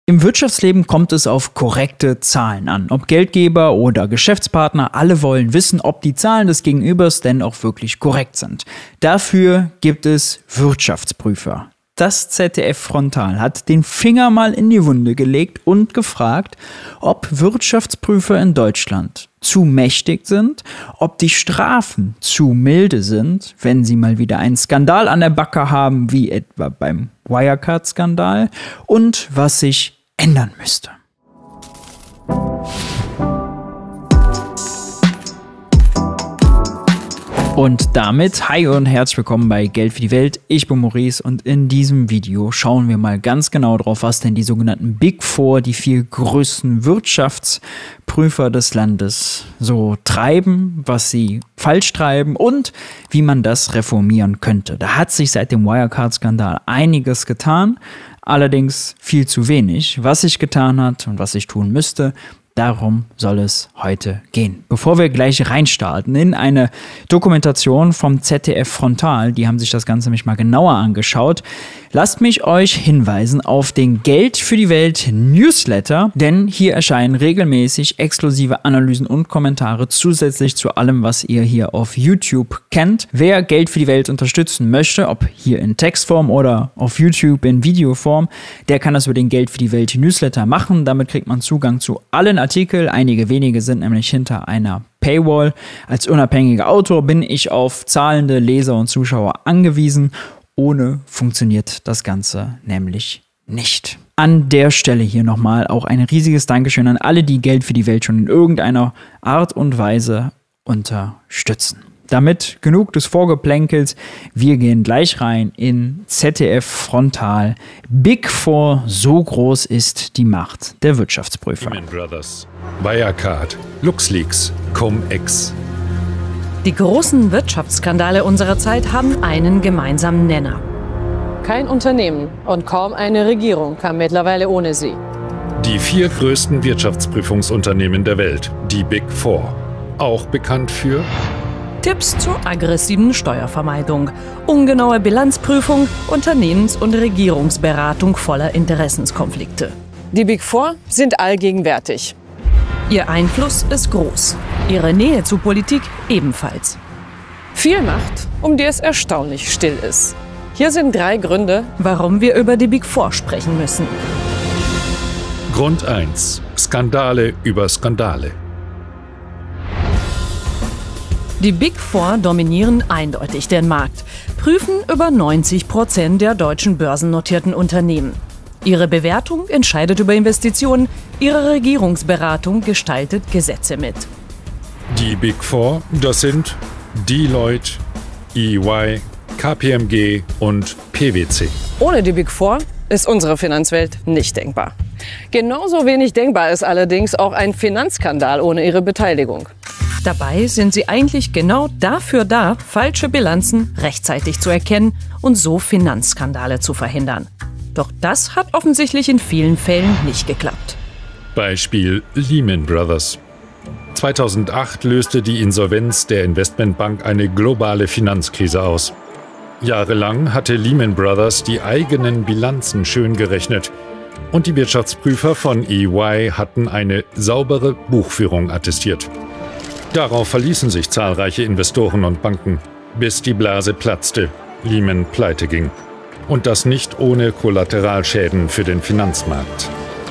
Im Wirtschaftsleben kommt es auf korrekte Zahlen an. Ob Geldgeber oder Geschäftspartner, alle wollen wissen, ob die Zahlen des Gegenübers denn auch wirklich korrekt sind. Dafür gibt es Wirtschaftsprüfer. Das ZDF Frontal hat den Finger mal in die Wunde gelegt und gefragt, ob Wirtschaftsprüfer in Deutschland zu mächtig sind, ob die Strafen zu milde sind, wenn sie mal wieder einen Skandal an der Backe haben, wie etwa beim Wirecard-Skandal, und was sich ändern müsste. Und damit hi und herzlich willkommen bei Geld für die Welt. Ich bin Maurice und in diesem Video schauen wir mal ganz genau drauf, was denn die sogenannten Big Four, die 4 größten Wirtschaftsprüfer des Landes, so treiben, was sie falsch treiben und wie man das reformieren könnte. Da hat sich seit dem Wirecard-Skandal einiges getan, allerdings viel zu wenig. Was sich getan hat und was sich tun müsste, darum soll es heute gehen. Bevor wir gleich reinstarten in eine Dokumentation vom ZDF Frontal, die haben sich das Ganze nämlich mal genauer angeschaut, lasst mich euch hinweisen auf den Geld für die Welt Newsletter, denn hier erscheinen regelmäßig exklusive Analysen und Kommentare zusätzlich zu allem, was ihr hier auf YouTube kennt. Wer Geld für die Welt unterstützen möchte, ob hier in Textform oder auf YouTube in Videoform, der kann das über den Geld für die Welt Newsletter machen. Damit kriegt man Zugang zu allen Artikel. Einige wenige sind nämlich hinter einer Paywall. Als unabhängiger Autor bin ich auf zahlende Leser und Zuschauer angewiesen. Ohne funktioniert das Ganze nämlich nicht. An der Stelle hier nochmal auch ein riesiges Dankeschön an alle, die Geld für die Welt schon in irgendeiner Art und Weise unterstützen. Damit genug des Vorgeplänkels. Wir gehen gleich rein in ZDF Frontal. Big Four, so groß ist die Macht der Wirtschaftsprüfer. Lehman Brothers, Wirecard, LuxLeaks, Cum-Ex. Die großen Wirtschaftsskandale unserer Zeit haben einen gemeinsamen Nenner. Kein Unternehmen und kaum eine Regierung kann mittlerweile ohne sie. Die 4 größten Wirtschaftsprüfungsunternehmen der Welt, die Big Four. Auch bekannt für Tipps zur aggressiven Steuervermeidung, ungenaue Bilanzprüfung, Unternehmens- und Regierungsberatung voller Interessenskonflikte. Die Big Four sind allgegenwärtig. Ihr Einfluss ist groß, ihre Nähe zur Politik ebenfalls. Viel Macht, um die es erstaunlich still ist. Hier sind 3 Gründe, warum wir über die Big Four sprechen müssen. Grund 1. Skandale über Skandale. Die Big Four dominieren eindeutig den Markt, prüfen über 90% der deutschen börsennotierten Unternehmen. Ihre Bewertung entscheidet über Investitionen, ihre Regierungsberatung gestaltet Gesetze mit. Die Big Four, das sind Deloitte, EY, KPMG und PwC. Ohne die Big Four ist unsere Finanzwelt nicht denkbar. Genauso wenig denkbar ist allerdings auch ein Finanzskandal ohne ihre Beteiligung. Dabei sind sie eigentlich genau dafür da, falsche Bilanzen rechtzeitig zu erkennen und so Finanzskandale zu verhindern. Doch das hat offensichtlich in vielen Fällen nicht geklappt. Beispiel Lehman Brothers. 2008 löste die Insolvenz der Investmentbank eine globale Finanzkrise aus. Jahrelang hatte Lehman Brothers die eigenen Bilanzen schön gerechnet. Und die Wirtschaftsprüfer von EY hatten eine saubere Buchführung attestiert. Darauf verließen sich zahlreiche Investoren und Banken, bis die Blase platzte, Lehman pleite ging. Und das nicht ohne Kollateralschäden für den Finanzmarkt.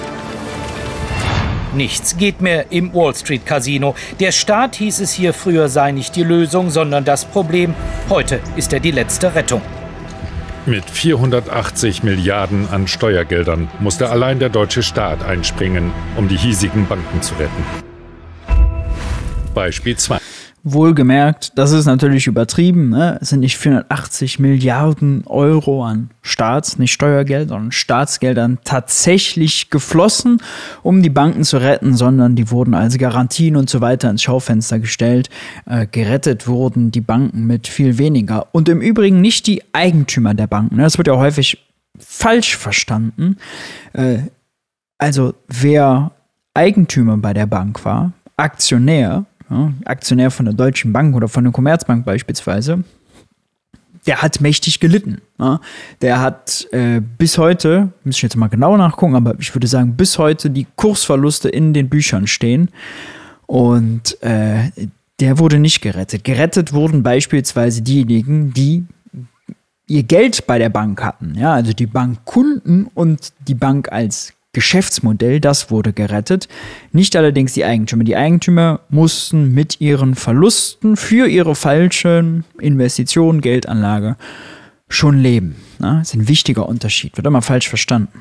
Nichts geht mehr im Wall Street Casino. Der Staat, hieß es hier früher, sei nicht die Lösung, sondern das Problem. Heute ist er die letzte Rettung. Mit 480 Milliarden an Steuergeldern musste allein der deutsche Staat einspringen, um die hiesigen Banken zu retten. Beispiel 2. Wohlgemerkt, das ist natürlich übertrieben, ne? Es sind nicht 480 Milliarden Euro an nicht Steuergeld, sondern Staatsgeldern tatsächlich geflossen, um die Banken zu retten, sondern die wurden als Garantien und so weiter ins Schaufenster gestellt. Gerettet wurden die Banken mit viel weniger. Und im Übrigen nicht die Eigentümer der Banken. Ne? Das wird ja häufig falsch verstanden. Also wer Eigentümer bei der Bank war, Aktionär, ja, Aktionär von der Deutschen Bank oder von der Commerzbank beispielsweise, der hat mächtig gelitten. Ja? Der hat bis heute, muss ich jetzt mal genau nachgucken, aber ich würde sagen, bis heute die Kursverluste in den Büchern stehen. Und der wurde nicht gerettet. Gerettet wurden beispielsweise diejenigen, die ihr Geld bei der Bank hatten. Ja? Also die Bankkunden und die Bank als Geschäftsmodell, das wurde gerettet. Nicht allerdings die Eigentümer. Die Eigentümer mussten mit ihren Verlusten für ihre falschen Investitionen, Geldanlage schon leben. Das ist ein wichtiger Unterschied. Wird immer falsch verstanden.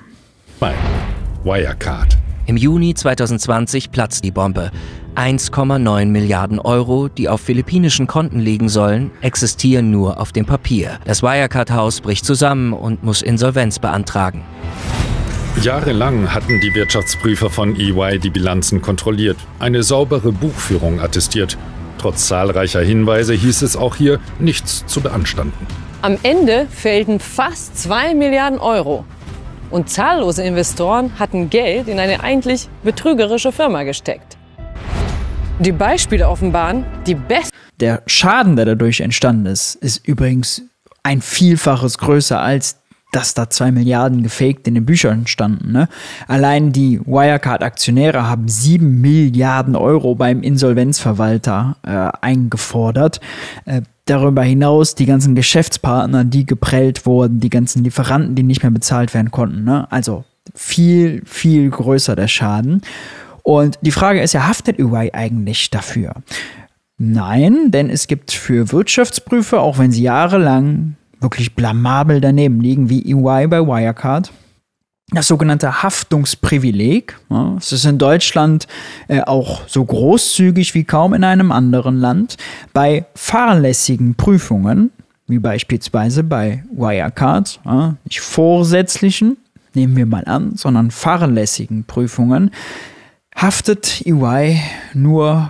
Wirecard. Im Juni 2020 platzt die Bombe. 1,9 Milliarden Euro, die auf philippinischen Konten liegen sollen, existieren nur auf dem Papier. Das Wirecard-Haus bricht zusammen und muss Insolvenz beantragen. Jahrelang hatten die Wirtschaftsprüfer von EY die Bilanzen kontrolliert, eine saubere Buchführung attestiert. Trotz zahlreicher Hinweise hieß es auch hier, nichts zu beanstanden. Am Ende fehlten fast 2 Milliarden Euro. Und zahllose Investoren hatten Geld in eine eigentlich betrügerische Firma gesteckt. Die Beispiele offenbaren, die besten. Der Schaden, der dadurch entstanden ist, ist übrigens ein Vielfaches größer als dass da 2 Milliarden gefaked in den Büchern standen. Ne? Allein die Wirecard-Aktionäre haben 7 Milliarden Euro beim Insolvenzverwalter eingefordert. Darüber hinaus die ganzen Geschäftspartner, die geprellt wurden, die ganzen Lieferanten, die nicht mehr bezahlt werden konnten. Ne? Also viel, viel größer der Schaden. Und die Frage ist ja, haftet EY eigentlich dafür? Nein, denn es gibt für Wirtschaftsprüfer, auch wenn sie jahrelang wirklich blamabel daneben liegen, wie EY bei Wirecard, das sogenannte Haftungsprivileg. Ja, es ist in Deutschland auch so großzügig wie kaum in einem anderen Land. Bei fahrlässigen Prüfungen, wie beispielsweise bei Wirecard, ja, nicht vorsätzlichen, nehmen wir mal an, sondern fahrlässigen Prüfungen, haftet EY nur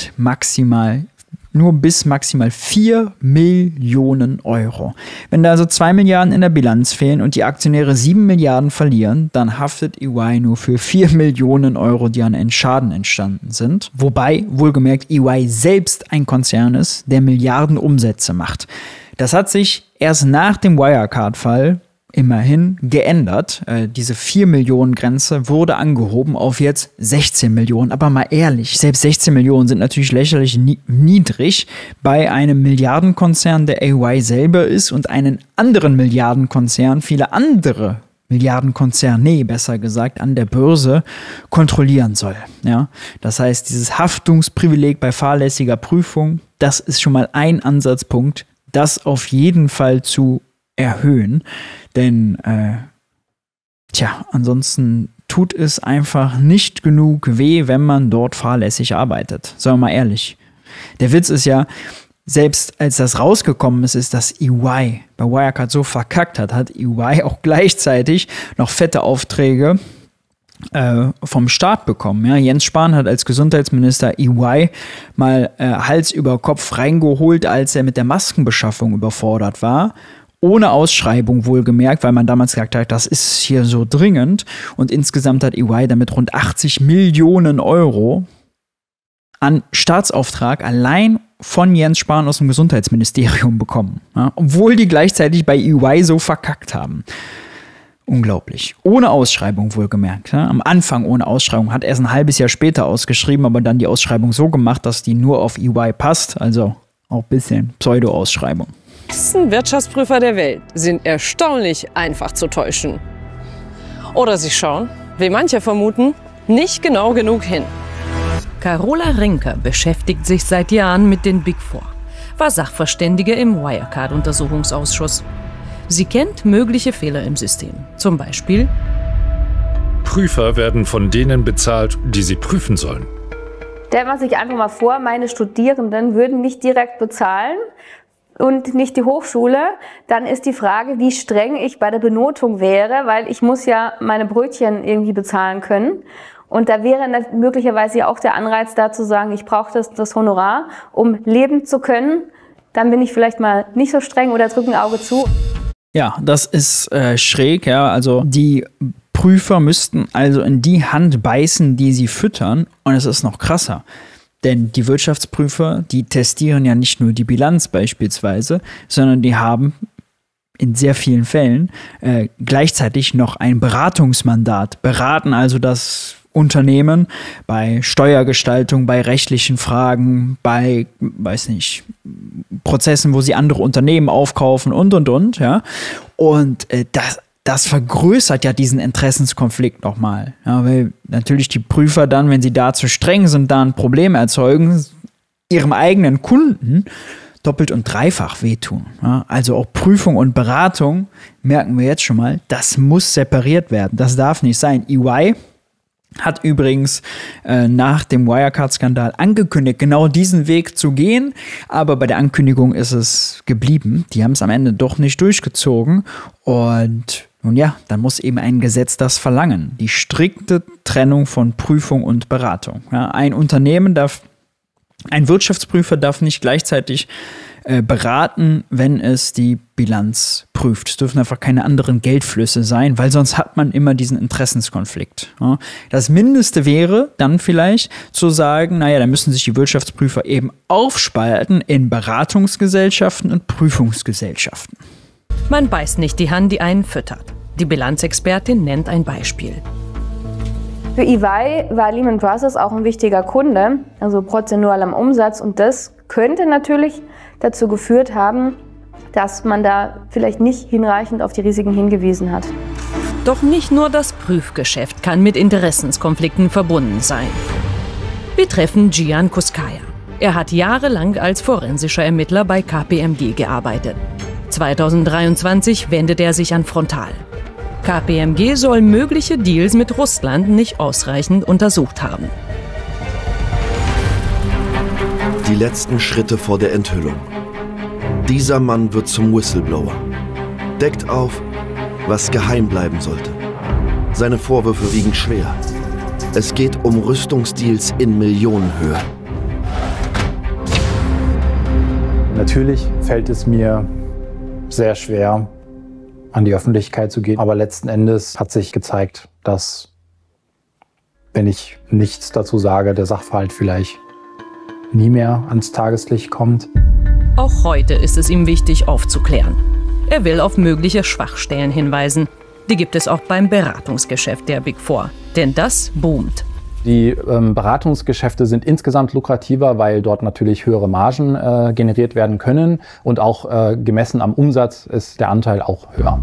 bis maximal 4 Millionen Euro. Wenn da also 2 Milliarden in der Bilanz fehlen und die Aktionäre 7 Milliarden verlieren, dann haftet EY nur für 4 Millionen Euro, die an Schaden entstanden sind. Wobei, wohlgemerkt, EY selbst ein Konzern ist, der Milliarden Umsätze macht. Das hat sich erst nach dem Wirecard-Fall immerhin geändert. Diese 4 Millionen Grenze wurde angehoben auf jetzt 16 Millionen. Aber mal ehrlich, selbst 16 Millionen sind natürlich lächerlich niedrig bei einem Milliardenkonzern, der EY selber ist und einen anderen Milliardenkonzern, viele andere Milliardenkonzerne, besser gesagt, an der Börse kontrollieren soll. Ja? Das heißt, dieses Haftungsprivileg bei fahrlässiger Prüfung, das ist schon mal ein Ansatzpunkt, das auf jeden Fall zu erhöhen. Denn, ansonsten tut es einfach nicht genug weh, wenn man dort fahrlässig arbeitet. Sagen wir mal ehrlich. Der Witz ist ja, selbst als das rausgekommen ist, dass EY bei Wirecard so verkackt hat EY auch gleichzeitig noch fette Aufträge vom Staat bekommen. Ja? Jens Spahn hat als Gesundheitsminister EY mal Hals über Kopf reingeholt, als er mit der Maskenbeschaffung überfordert war. Ohne Ausschreibung wohlgemerkt, weil man damals gesagt hat, das ist hier so dringend. Und insgesamt hat EY damit rund 80 Millionen Euro an Staatsauftrag allein von Jens Spahn aus dem Gesundheitsministerium bekommen. Ja, obwohl die gleichzeitig bei EY so verkackt haben. Unglaublich. Ohne Ausschreibung wohlgemerkt. Ja. Am Anfang ohne Ausschreibung. Hat erst ein halbes Jahr später ausgeschrieben, aber dann die Ausschreibung so gemacht, dass die nur auf EY passt. Also auch ein bisschen Pseudo-Ausschreibung. Die besten Wirtschaftsprüfer der Welt sind erstaunlich einfach zu täuschen. Oder sie schauen, wie manche vermuten, nicht genau genug hin. Carola Rinker beschäftigt sich seit Jahren mit den Big Four, war Sachverständige im Wirecard-Untersuchungsausschuss. Sie kennt mögliche Fehler im System, zum Beispiel: Prüfer werden von denen bezahlt, die sie prüfen sollen. Stellt man sich einfach mal vor, meine Studierenden würden nicht direkt bezahlen und nicht die Hochschule, dann ist die Frage, wie streng ich bei der Benotung wäre, weil ich muss ja meine Brötchen irgendwie bezahlen können. Und da wäre möglicherweise ja auch der Anreiz da zu sagen, ich brauche das Honorar, um leben zu können. Dann bin ich vielleicht mal nicht so streng oder drücke ein Auge zu. Ja, das ist schräg. Ja. Also die Prüfer müssten also in die Hand beißen, die sie füttern. Und es ist noch krasser. Denn die Wirtschaftsprüfer, die testieren ja nicht nur die Bilanz beispielsweise, sondern die haben in sehr vielen Fällen gleichzeitig noch ein Beratungsmandat, beraten also das Unternehmen bei Steuergestaltung, bei rechtlichen Fragen, bei, weiß nicht, Prozessen, wo sie andere Unternehmen aufkaufen und, ja. Und das vergrößert ja diesen Interessenskonflikt nochmal. Ja, weil natürlich die Prüfer dann, wenn sie da zu streng sind, da ein Problem erzeugen, ihrem eigenen Kunden doppelt und dreifach wehtun. Ja, also auch Prüfung und Beratung, merken wir jetzt schon mal, das muss separiert werden. Das darf nicht sein. EY hat übrigens nach dem Wirecard-Skandal angekündigt, genau diesen Weg zu gehen, aber bei der Ankündigung ist es geblieben. Die haben es am Ende doch nicht durchgezogen und nun ja, dann muss eben ein Gesetz das verlangen. Die strikte Trennung von Prüfung und Beratung. Ja, ein Wirtschaftsprüfer darf nicht gleichzeitig beraten, wenn es die Bilanz prüft. Es dürfen einfach keine anderen Geldflüsse sein, weil sonst hat man immer diesen Interessenskonflikt. Ja. Das Mindeste wäre dann vielleicht zu sagen, naja, da müssen sich die Wirtschaftsprüfer eben aufspalten in Beratungsgesellschaften und Prüfungsgesellschaften. Man beißt nicht die Hand, die einen füttert. Die Bilanzexpertin nennt ein Beispiel. Für EY war Lehman Brothers auch ein wichtiger Kunde, also prozentual am Umsatz. Und das könnte natürlich dazu geführt haben, dass man da vielleicht nicht hinreichend auf die Risiken hingewiesen hat. Doch nicht nur das Prüfgeschäft kann mit Interessenskonflikten verbunden sein. Wir treffen Gian Kuskaya. Er hat jahrelang als forensischer Ermittler bei KPMG gearbeitet. 2023 wendet er sich an Frontal. KPMG soll mögliche Deals mit Russland nicht ausreichend untersucht haben. Die letzten Schritte vor der Enthüllung. Dieser Mann wird zum Whistleblower. Deckt auf, was geheim bleiben sollte. Seine Vorwürfe wiegen schwer. Es geht um Rüstungsdeals in Millionenhöhe. Natürlich fällt es mir sehr schwer, an die Öffentlichkeit zu gehen. Aber letzten Endes hat sich gezeigt, dass, wenn ich nichts dazu sage, der Sachverhalt vielleicht nie mehr ans Tageslicht kommt. Auch heute ist es ihm wichtig, aufzuklären. Er will auf mögliche Schwachstellen hinweisen. Die gibt es auch beim Beratungsgeschäft der Big Four. Denn das boomt. Die Beratungsgeschäfte sind insgesamt lukrativer, weil dort natürlich höhere Margen generiert werden können. Und auch gemessen am Umsatz ist der Anteil auch höher.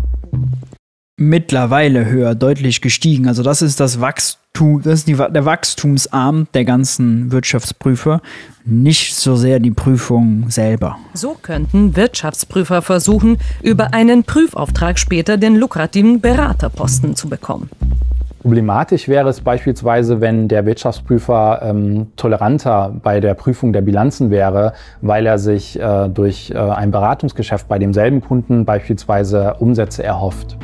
Mittlerweile höher, deutlich gestiegen. Also das ist das Wachstum, der Wachstumsarm der ganzen Wirtschaftsprüfer, nicht so sehr die Prüfung selber. So könnten Wirtschaftsprüfer versuchen, über einen Prüfauftrag später den lukrativen Beraterposten zu bekommen. Problematisch wäre es beispielsweise, wenn der Wirtschaftsprüfer toleranter bei der Prüfung der Bilanzen wäre, weil er sich durch ein Beratungsgeschäft bei demselben Kunden beispielsweise Umsätze erhofft.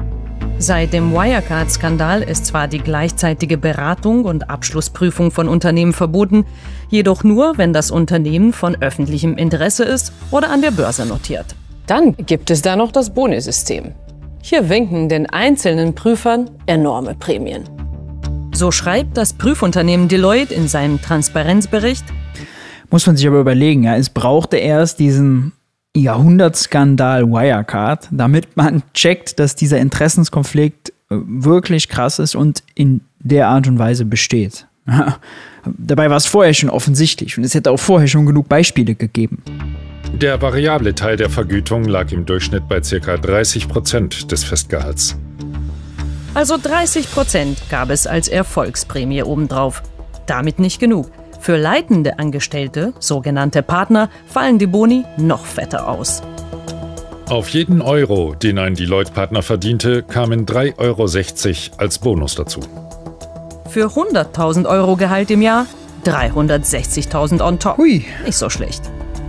Seit dem Wirecard-Skandal ist zwar die gleichzeitige Beratung und Abschlussprüfung von Unternehmen verboten, jedoch nur, wenn das Unternehmen von öffentlichem Interesse ist oder an der Börse notiert. Dann gibt es da noch das Bonussystem. Hier winken den einzelnen Prüfern enorme Prämien. So schreibt das Prüfunternehmen Deloitte in seinem Transparenzbericht. Muss man sich aber überlegen, ja, es brauchte erst diesen Jahrhundertskandal Wirecard, damit man checkt, dass dieser Interessenskonflikt wirklich krass ist und in der Art und Weise besteht. Dabei war es vorher schon offensichtlich und es hätte auch vorher schon genug Beispiele gegeben. Der variable Teil der Vergütung lag im Durchschnitt bei ca. 30% des Festgehalts. Also 30% gab es als Erfolgsprämie obendrauf. Damit nicht genug. Für leitende Angestellte, sogenannte Partner, fallen die Boni noch fetter aus. Auf jeden Euro, den ein Deloitte-Partner verdiente, kamen 3,60 Euro als Bonus dazu. Für 100.000 Euro Gehalt im Jahr 360.000 on top. Hui. Nicht so schlecht.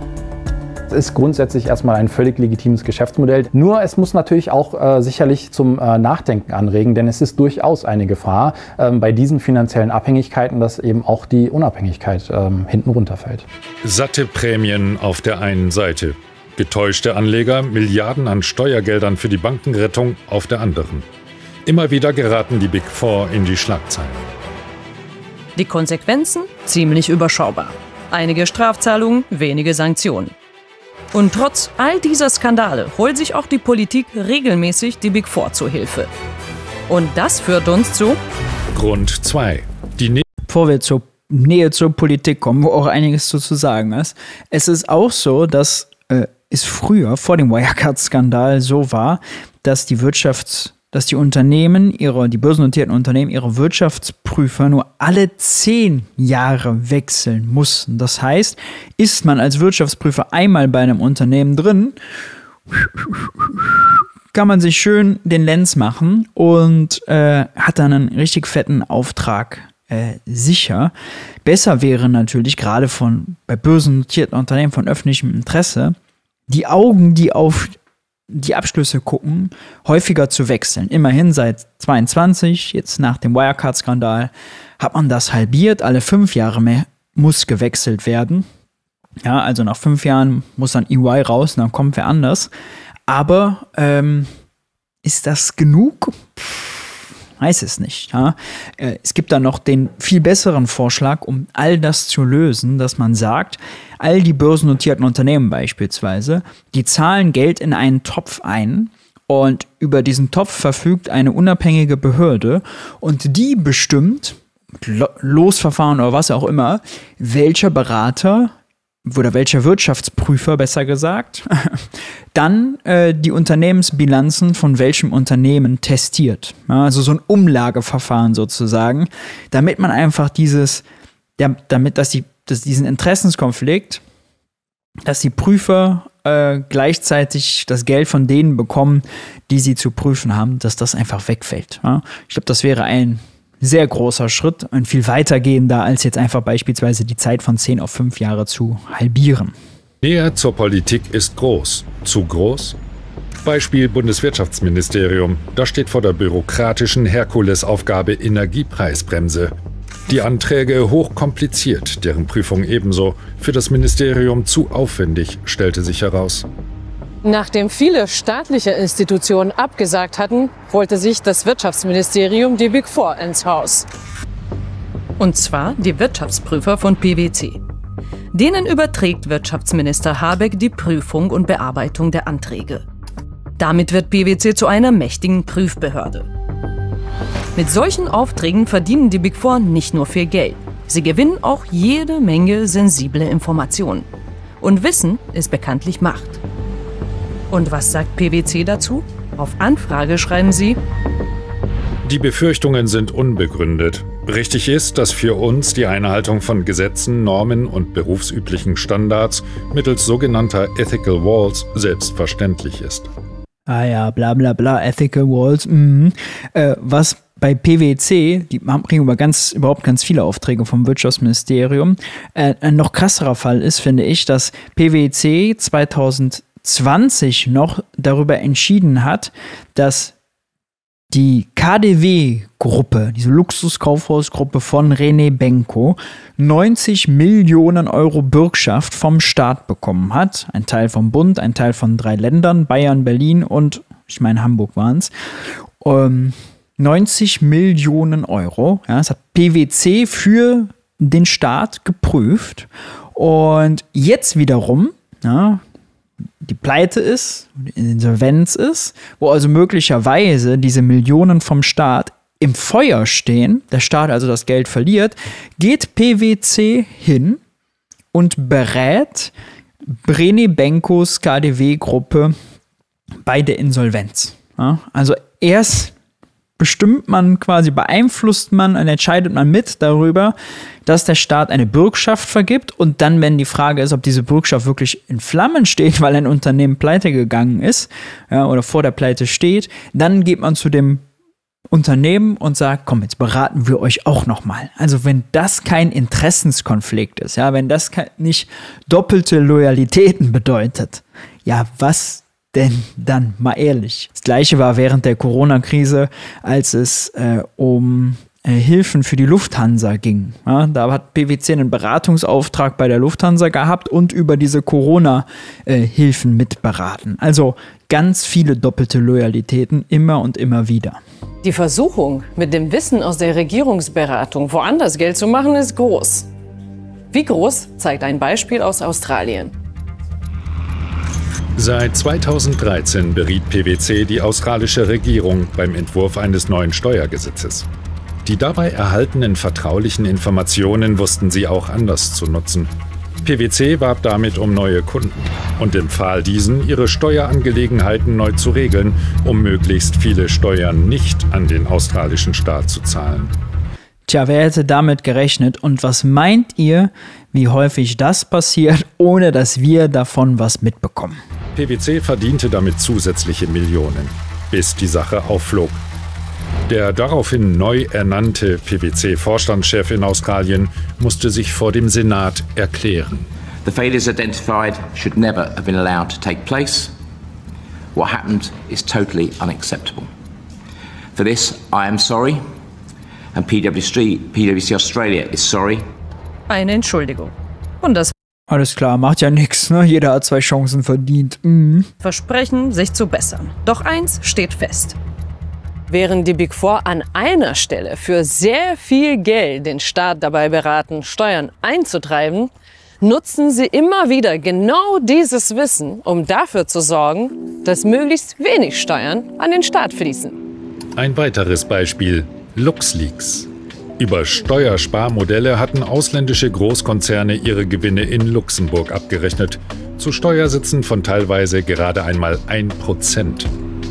Es ist grundsätzlich erstmal ein völlig legitimes Geschäftsmodell. Nur es muss natürlich auch sicherlich zum Nachdenken anregen, denn es ist durchaus eine Gefahr bei diesen finanziellen Abhängigkeiten, dass eben auch die Unabhängigkeit hinten runterfällt. Satte Prämien auf der einen Seite, getäuschte Anleger, Milliarden an Steuergeldern für die Bankenrettung auf der anderen. Immer wieder geraten die Big Four in die Schlagzeilen. Die Konsequenzen ziemlich überschaubar. Einige Strafzahlungen, wenige Sanktionen. Und trotz all dieser Skandale holt sich auch die Politik regelmäßig die Big Four zu Hilfe. Und das führt uns zu Grund 2. Bevor wir zur Nähe zur Politik kommen, wo auch einiges zu sagen ist. Es ist auch so, dass es früher vor dem Wirecard-Skandal so war, dass die Unternehmen, die börsennotierten Unternehmen, ihre Wirtschaftsprüfer nur alle 10 Jahre wechseln mussten. Das heißt, ist man als Wirtschaftsprüfer einmal bei einem Unternehmen drin, kann man sich schön den Lenz machen und hat dann einen richtig fetten Auftrag sicher. Besser wäre natürlich gerade bei börsennotierten Unternehmen von öffentlichem Interesse, die Augen, die auf die Abschlüsse gucken, häufiger zu wechseln. Immerhin seit 2022, jetzt nach dem Wirecard-Skandal, hat man das halbiert. Alle 5 Jahre mehr muss gewechselt werden. Ja, also nach 5 Jahren muss dann EY raus und dann kommt wer anders. Aber ist das genug? Weiß es nicht. Ja? Es gibt da noch den viel besseren Vorschlag, um all das zu lösen, dass man sagt, all die börsennotierten Unternehmen beispielsweise, die zahlen Geld in einen Topf ein und über diesen Topf verfügt eine unabhängige Behörde und die bestimmt, Losverfahren oder was auch immer, welcher Berater oder welcher Wirtschaftsprüfer, besser gesagt, dann die Unternehmensbilanzen von welchem Unternehmen testiert. Ja, also so ein Umlageverfahren sozusagen, damit man einfach diesen Interessenskonflikt, dass die Prüfer gleichzeitig das Geld von denen bekommen, die sie zu prüfen haben, dass das einfach wegfällt. Ja? Ich glaube, das wäre ein sehr großer Schritt und viel weitergehender, als jetzt einfach beispielsweise die Zeit von 10 auf 5 Jahre zu halbieren. Nähe zur Politik ist groß. Zu groß? Beispiel Bundeswirtschaftsministerium. Das steht vor der bürokratischen Herkulesaufgabe Energiepreisbremse. Die Anträge hochkompliziert, deren Prüfung ebenso. Für das Ministerium zu aufwendig, stellte sich heraus. Nachdem viele staatliche Institutionen abgesagt hatten, holte sich das Wirtschaftsministerium die Big Four ins Haus. Und zwar die Wirtschaftsprüfer von PwC. Denen überträgt Wirtschaftsminister Habeck die Prüfung und Bearbeitung der Anträge. Damit wird PwC zu einer mächtigen Prüfbehörde. Mit solchen Aufträgen verdienen die Big Four nicht nur viel Geld. Sie gewinnen auch jede Menge sensible Informationen. Und Wissen ist bekanntlich Macht. Und was sagt PwC dazu? Auf Anfrage schreiben sie: Die Befürchtungen sind unbegründet. Richtig ist, dass für uns die Einhaltung von Gesetzen, Normen und berufsüblichen Standards mittels sogenannter Ethical Walls selbstverständlich ist. Ah ja, bla bla bla, Ethical Walls. Was bei PwC, die kriegen überhaupt ganz viele Aufträge vom Wirtschaftsministerium, ein noch krasserer Fall ist, finde ich, dass PwC 2020 noch darüber entschieden hat, dass die KaDeWe-Gruppe, diese Luxuskaufhausgruppe von René Benko, 90 Millionen Euro Bürgschaft vom Staat bekommen hat. Ein Teil vom Bund, ein Teil von 3 Ländern, Bayern, Berlin und, ich meine, Hamburg waren es. 90 Millionen Euro. Ja, das hat PwC für den Staat geprüft. Und jetzt wiederum, ja, die Pleite ist, die Insolvenz ist, wo also möglicherweise diese Millionen vom Staat im Feuer stehen, der Staat also das Geld verliert, geht PwC hin und berät René Benkos KaDeWe-Gruppe bei der Insolvenz. Ja, also erst beeinflusst man und entscheidet man mit darüber, dass der Staat eine Bürgschaft vergibt und dann, wenn die Frage ist, ob diese Bürgschaft wirklich in Flammen steht, weil ein Unternehmen pleite gegangen ist, ja, oder vor der Pleite steht, dann geht man zu dem Unternehmen und sagt, komm, jetzt beraten wir euch auch nochmal. Also wenn das kein Interessenskonflikt ist, ja, wenn das nicht doppelte Loyalitäten bedeutet, ja, was denn dann, mal ehrlich. Das Gleiche war während der Corona-Krise, als es um Hilfen für die Lufthansa ging. Ja, da hat PwC einen Beratungsauftrag bei der Lufthansa gehabt und über diese Corona-Hilfen mitberaten. Also ganz viele doppelte Loyalitäten immer und immer wieder. Die Versuchung, mit dem Wissen aus der Regierungsberatung woanders Geld zu machen, ist groß. Wie groß, zeigt ein Beispiel aus Australien. Seit 2013 beriet PwC die australische Regierung beim Entwurf eines neuen Steuergesetzes. Die dabei erhaltenen vertraulichen Informationen wussten sie auch anders zu nutzen. PwC warb damit um neue Kunden und empfahl diesen, ihre Steuerangelegenheiten neu zu regeln, um möglichst viele Steuern nicht an den australischen Staat zu zahlen. Tja, wer hätte damit gerechnet? Und was meint ihr, wie häufig das passiert, ohne dass wir davon was mitbekommen? PwC verdiente damit zusätzliche Millionen, bis die Sache aufflog. Der daraufhin neu ernannte PwC-Vorstandschef in Australien musste sich vor dem Senat erklären. The failures identified should never have been allowed to take place. What happened is totally unacceptable. For this, I am sorry, and PwC Australia is sorry. Eine Entschuldigung. Und das Alles klar, macht ja nichts, ne? Jeder hat 2 Chancen verdient. Versprechen, sich zu bessern. Doch eins steht fest. Während die Big Four an einer Stelle für sehr viel Geld den Staat dabei beraten, Steuern einzutreiben, nutzen sie immer wieder genau dieses Wissen, um dafür zu sorgen, dass möglichst wenig Steuern an den Staat fließen. Ein weiteres Beispiel: LuxLeaks. Über Steuersparmodelle hatten ausländische Großkonzerne ihre Gewinne in Luxemburg abgerechnet, zu Steuersätzen von teilweise gerade einmal 1%.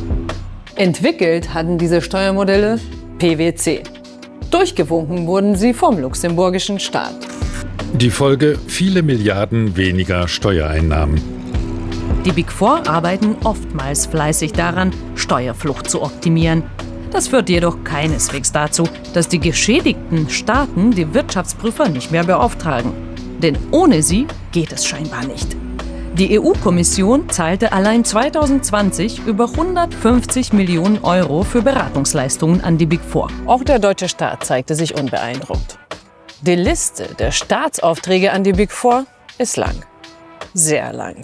Entwickelt hatten diese Steuermodelle PwC. Durchgewunken wurden sie vom luxemburgischen Staat. Die Folge: viele Milliarden weniger Steuereinnahmen. Die Big Four arbeiten oftmals fleißig daran, Steuerflucht zu optimieren. Das führt jedoch keineswegs dazu, dass die geschädigten Staaten die Wirtschaftsprüfer nicht mehr beauftragen. Denn ohne sie geht es scheinbar nicht. Die EU-Kommission zahlte allein 2020 über 150 Millionen Euro für Beratungsleistungen an die Big Four. Auch der deutsche Staat zeigte sich unbeeindruckt. Die Liste der Staatsaufträge an die Big Four ist lang. Sehr lang.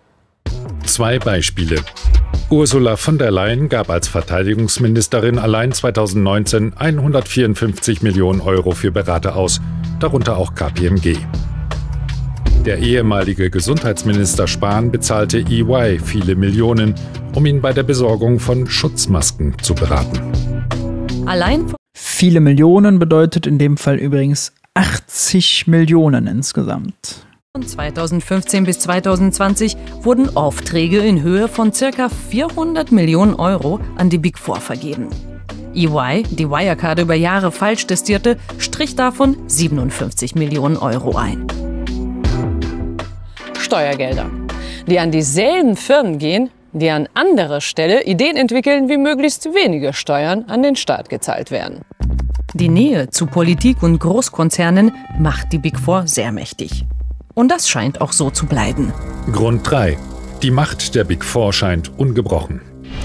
2 Beispiele. Ursula von der Leyen gab als Verteidigungsministerin allein 2019 154 Millionen Euro für Berater aus, darunter auch KPMG. Der ehemalige Gesundheitsminister Spahn bezahlte EY viele Millionen, um ihn bei der Besorgung von Schutzmasken zu beraten. Allein Viele Millionen bedeutet in dem Fall übrigens 80 Millionen insgesamt. von 2015 bis 2020 wurden Aufträge in Höhe von ca. 400 Millionen Euro an die Big Four vergeben. EY, die Wirecard über Jahre falsch testierte, strich davon 57 Millionen Euro ein. Steuergelder, die an dieselben Firmen gehen, die an anderer Stelle Ideen entwickeln, wie möglichst wenige Steuern an den Staat gezahlt werden. Die Nähe zu Politik und Großkonzernen macht die Big Four sehr mächtig. Und das scheint auch so zu bleiben. Grund 3. Die Macht der Big Four scheint ungebrochen.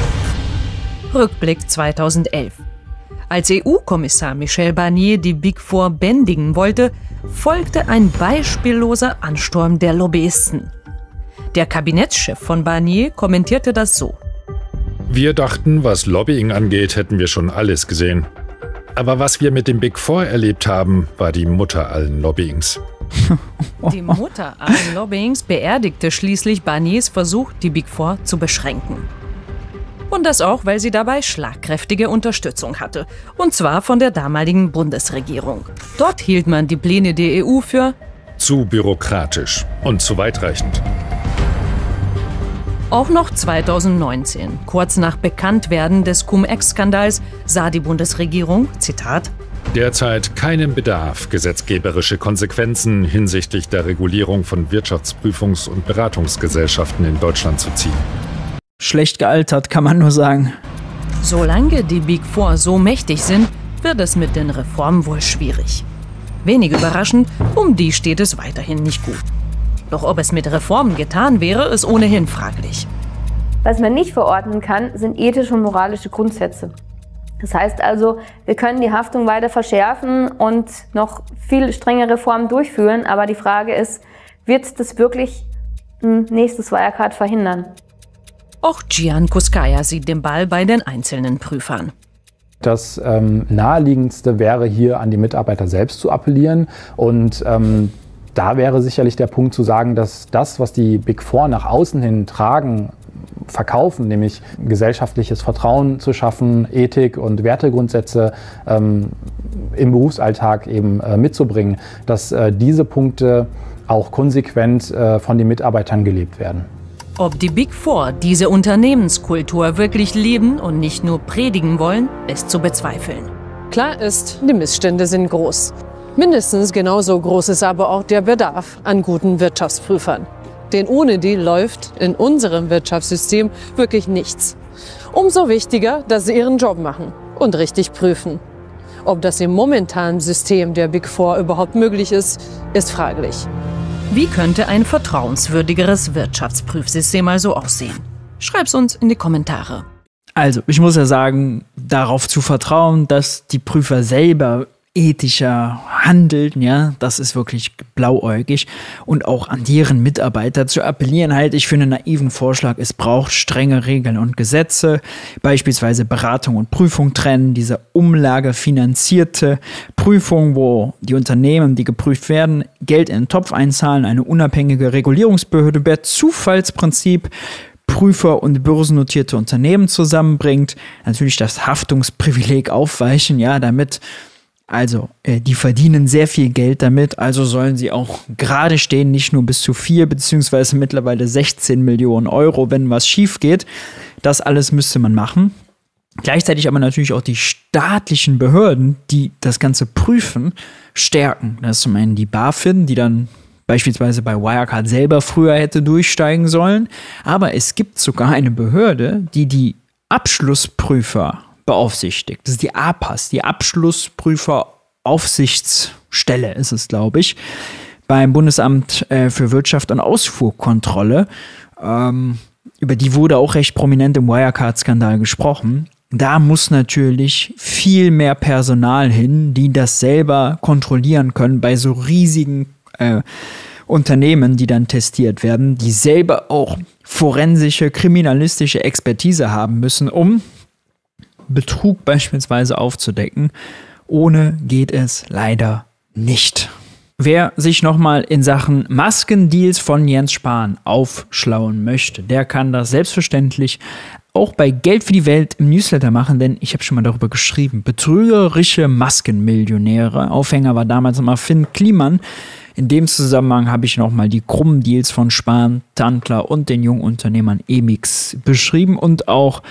Rückblick 2011. Als EU-Kommissar Michel Barnier die Big Four bändigen wollte, folgte ein beispielloser Ansturm der Lobbyisten. Der Kabinettschef von Barnier kommentierte das so: Wir dachten, was Lobbying angeht, hätten wir schon alles gesehen. Aber was wir mit dem Big Four erlebt haben, war die Mutter allen Lobbyings. Die Mutter allen Lobbyings beerdigte schließlich Barniers Versuch, die Big Four zu beschränken. Und das auch, weil sie dabei schlagkräftige Unterstützung hatte. Und zwar von der damaligen Bundesregierung. Dort hielt man die Pläne der EU für zu bürokratisch und zu weitreichend. Auch noch 2019, kurz nach Bekanntwerden des Cum-Ex-Skandals, sah die Bundesregierung, Zitat, derzeit keinen Bedarf, gesetzgeberische Konsequenzen hinsichtlich der Regulierung von Wirtschaftsprüfungs- und Beratungsgesellschaften in Deutschland zu ziehen. Schlecht gealtert, kann man nur sagen. Solange die Big Four so mächtig sind, wird es mit den Reformen wohl schwierig. Wenig überraschend, um die steht es weiterhin nicht gut. Doch ob es mit Reformen getan wäre, ist ohnehin fraglich. Was man nicht verordnen kann, sind ethische und moralische Grundsätze. Das heißt also, wir können die Haftung weiter verschärfen und noch viel strengere Reformen durchführen, aber die Frage ist, wird das wirklich ein nächstes Wirecard verhindern? Auch Gian Kuskaya sieht den Ball bei den einzelnen Prüfern. Das Naheliegendste wäre hier an die Mitarbeiter selbst zu appellieren und da wäre sicherlich der Punkt zu sagen, dass das, was die Big Four nach außen hin tragen, verkaufen, nämlich gesellschaftliches Vertrauen zu schaffen, Ethik und Wertegrundsätze im Berufsalltag eben mitzubringen, dass diese Punkte auch konsequent von den Mitarbeitern gelebt werden. Ob die Big Four diese Unternehmenskultur wirklich leben und nicht nur predigen wollen, ist zu bezweifeln. Klar ist, die Missstände sind groß. Mindestens genauso groß ist aber auch der Bedarf an guten Wirtschaftsprüfern. Denn ohne die läuft in unserem Wirtschaftssystem wirklich nichts. Umso wichtiger, dass sie ihren Job machen und richtig prüfen. Ob das im momentanen System der Big Four überhaupt möglich ist, ist fraglich. Wie könnte ein vertrauenswürdigeres Wirtschaftsprüfsystem also aussehen? Schreib's uns in die Kommentare. Also, ich muss ja sagen, darauf zu vertrauen, dass die Prüfer selber ethischer handeln, ja, das ist wirklich blauäugig. Und auch an deren Mitarbeiter zu appellieren, halte ich für einen naiven Vorschlag. Es braucht strenge Regeln und Gesetze, beispielsweise Beratung und Prüfung trennen, diese umlagefinanzierte Prüfung, wo die Unternehmen, die geprüft werden, Geld in den Topf einzahlen, eine unabhängige Regulierungsbehörde per Zufallsprinzip Prüfer und börsennotierte Unternehmen zusammenbringt, natürlich das Haftungsprivileg aufweichen, ja, damit also, die verdienen sehr viel Geld damit, also sollen sie auch gerade stehen, nicht nur bis zu 4 bzw. mittlerweile 16 Millionen Euro, wenn was schief geht. Das alles müsste man machen. Gleichzeitig aber natürlich auch die staatlichen Behörden, die das Ganze prüfen, stärken. Das ist zum einen die BaFin, die dann beispielsweise bei Wirecard selber früher hätte durchsteigen sollen. Aber es gibt sogar eine Behörde, die die Abschlussprüfer beaufsichtigt. Das ist die APAS, die Abschlussprüferaufsichtsstelle ist es, glaube ich, beim Bundesamt für Wirtschaft und Ausfuhrkontrolle. Über die wurde auch recht prominent im Wirecard-Skandal gesprochen. Da muss natürlich viel mehr Personal hin, die das selber kontrollieren können bei so riesigen Unternehmen, die dann testiert werden, die selber auch forensische, kriminalistische Expertise haben müssen, um Betrug beispielsweise aufzudecken. Ohne geht es leider nicht. Wer sich nochmal in Sachen Maskendeals von Jens Spahn aufschlauen möchte, der kann das selbstverständlich auch bei Geld für die Welt im Newsletter machen, denn ich habe schon mal darüber geschrieben. Betrügerische Maskenmillionäre. Aufhänger war damals immer Finn Kliman. In dem Zusammenhang habe ich nochmal die krummen Deals von Spahn, Tandler und den Jungunternehmern Emix beschrieben und auch,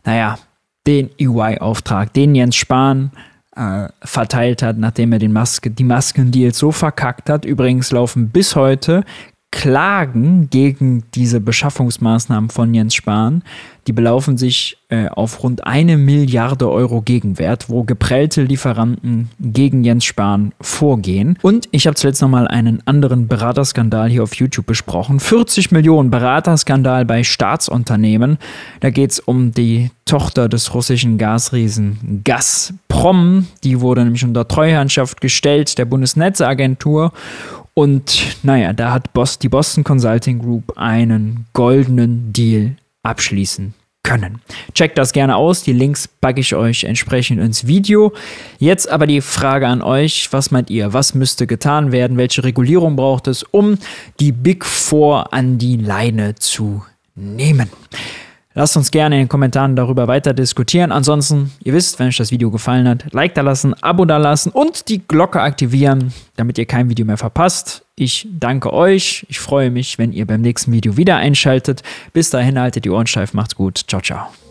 den EY-Auftrag, den Jens Spahn verteilt hat, nachdem er die Maskendeals so verkackt hat. Übrigens laufen bis heute Klagen gegen diese Beschaffungsmaßnahmen von Jens Spahn. Die belaufen sich auf rund 1 Milliarde Euro Gegenwert, wo geprellte Lieferanten gegen Jens Spahn vorgehen. Und ich habe zuletzt nochmal einen anderen Beraterskandal hier auf YouTube besprochen. 40 Millionen Beraterskandal bei Staatsunternehmen. Da geht es um die Tochter des russischen Gasriesen Gazprom. Die wurde nämlich unter Treuhandschaft gestellt, der Bundesnetzagentur. Und da hat die Boston Consulting Group einen goldenen Deal abschließen können. Checkt das gerne aus, die Links packe ich euch entsprechend ins Video. Jetzt aber die Frage an euch, was meint ihr, was müsste getan werden, welche Regulierung braucht es, um die Big Four an die Leine zu nehmen? Lasst uns gerne in den Kommentaren darüber weiter diskutieren. Ansonsten, ihr wisst, wenn euch das Video gefallen hat, Like da lassen, Abo da lassen und die Glocke aktivieren, damit ihr kein Video mehr verpasst. Ich danke euch. Ich freue mich, wenn ihr beim nächsten Video wieder einschaltet. Bis dahin haltet die Ohren steif. Macht's gut. Ciao, ciao.